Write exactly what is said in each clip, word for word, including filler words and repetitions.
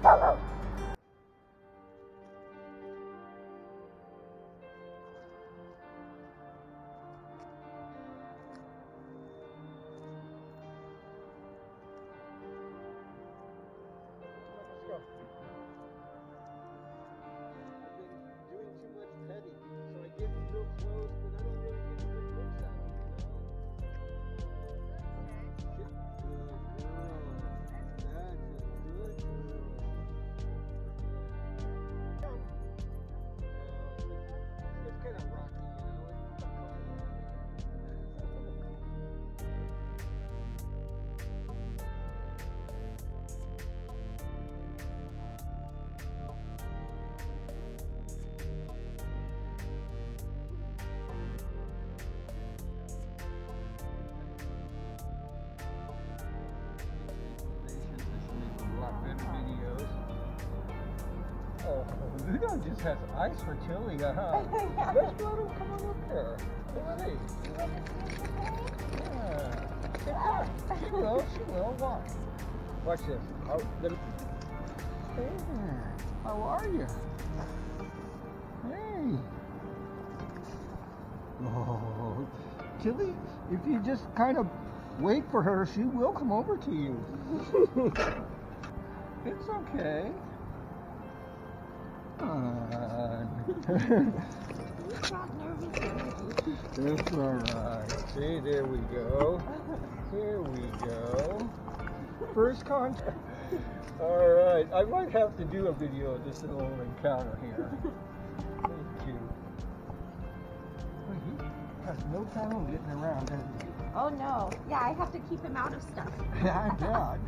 Ludo just has ice for Tilly, huh? Let's let him come on up there. Let's see. Yeah. She will, she will. Watch. Watch this. Oh, the... Hey, how are you? Hey. Oh, Tilly, if you just kind of wait for her, she will come over to you. It's okay. That's all right. See, there we go. There we go. First contact. All right. I might have to do a video of this little encounter here. Thank you. Well, he has no trouble getting around, does he? Oh no. Yeah, I have to keep him out of stuff. Yeah, I bet.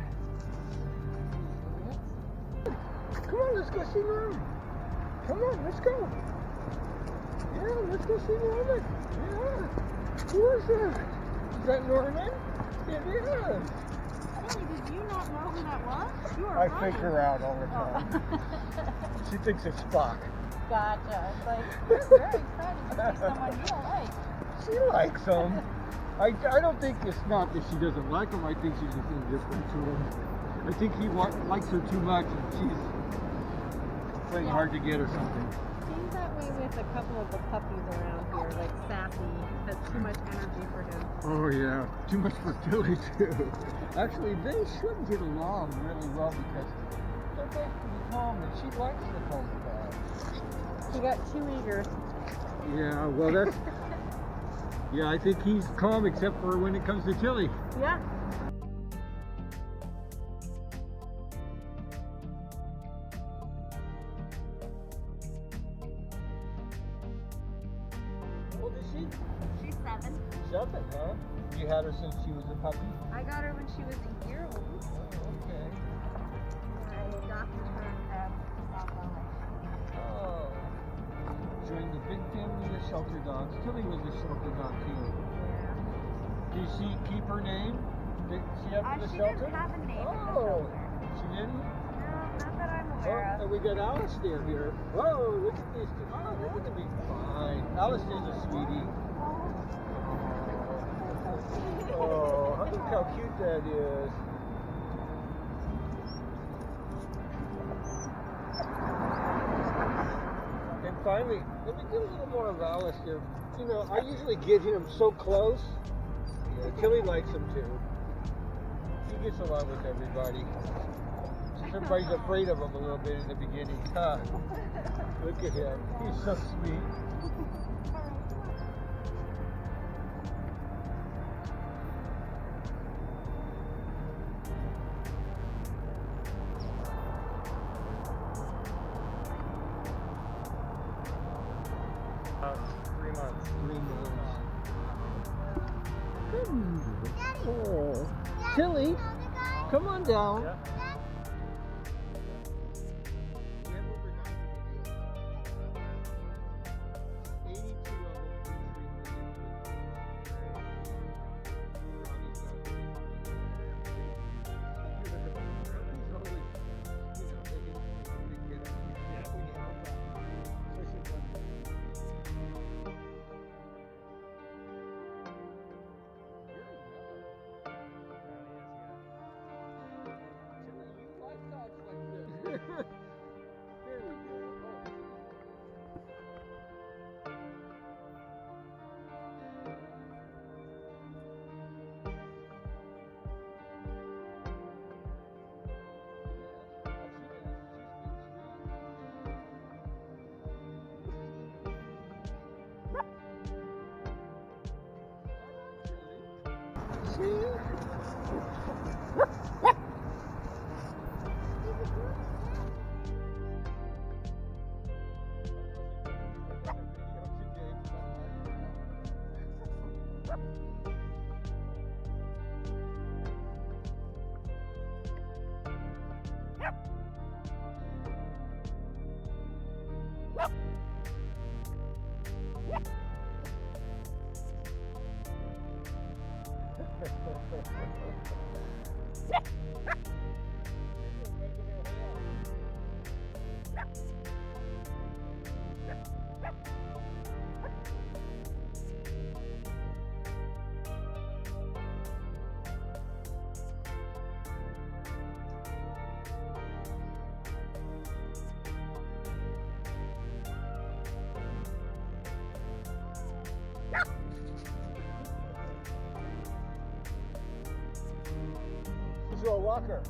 Come on, let's go see Mommy. Come on, let's go. Yeah, let's go see Norman. Yeah. Who is that? Is that Norman? It is. Really, did you not know who that was? You were I running. fake her out all the time. Oh. She thinks it's Spock. Gotcha. It's like, you're very excited to see someone you don't like. She likes him. I, I don't think it's not that she doesn't like him. I think she's just indifferent to him. I think he wa likes her too much and she's playing yeah. hard to get or something. Seems that way with a couple of the puppies around here, like Sassy has too much energy for him. Oh yeah, too much for Tilly too. Actually, they should get along really well because they're both pretty calm and she likes the calm guy. He got too eager. Yeah, well that's, yeah, I think he's calm except for when it comes to Tilly. Yeah. How old is she? She's seven. Seven, huh? You had her since she was a puppy? I got her when she was a year old. Oh, okay. I adopted her at South L A. Oh. Joined the big family of shelter dogs. Tilly was a shelter dog too. Yeah. Did she keep her name? Did she have Uh, the she shelter? didn't have a name Oh. in the shelter. She didn't? No, not that I'm aware Oh, of. and we got Alistair here. Whoa, look at these two. Oh, they're going to be fine. Alistair's a sweetie. Oh, look how cute that is. And finally, let me get a little more of Alistair. You know, I usually get him so close. Yeah, Tilly likes him too. He gets along with everybody. Just everybody's afraid of him a little bit in the beginning. Huh? Look at him. He's so sweet. Uh, three months. Three months. Oh. Tilly, come on down. Yeah. There we go. She's your walker.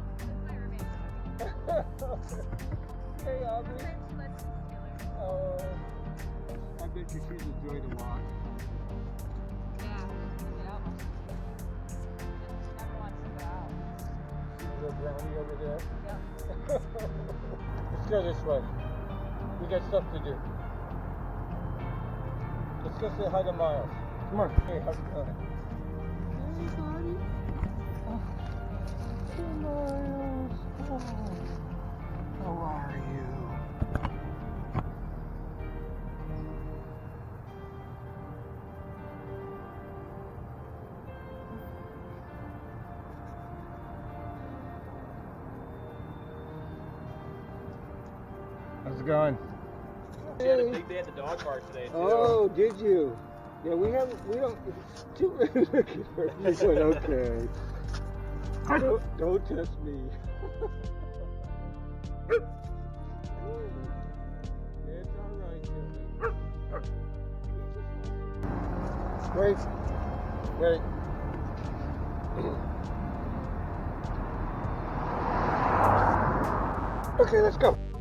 Hey, Aubrey. Oh, I bet you she's enjoyed the walk. Yeah, yeah. Never wants to go out. See the Brownie over there? Yep. Let's go this way. We got stuff to do. Let's go say hi to Miles. Come on. Hey, how's it going? Hey, buddy. Oh. Hey, Miles. Oh. How are you? How's it going? We had a big day at the dog park today, too. Oh, did you? Yeah, we have, we don't, it's too looking for you. Said, okay. Don't, don't test me. It's alright, Kevin. Wait. Wait. Okay, let's go.